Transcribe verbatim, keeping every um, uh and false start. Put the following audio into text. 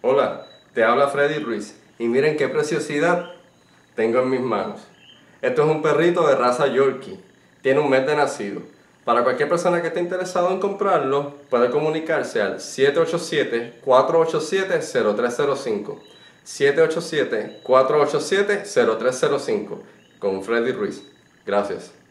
Hola, te habla Freddy Ruiz y miren qué preciosidad tengo en mis manos. Esto es un perrito de raza Yorkie, tiene un mes de nacido. Para cualquier persona que esté interesado en comprarlo, puede comunicarse al siete ocho siete, cuatro ocho siete, cero tres cero cinco. siete ocho siete, cuatro ocho siete, cero tres cero cinco con Freddy Ruiz. Gracias.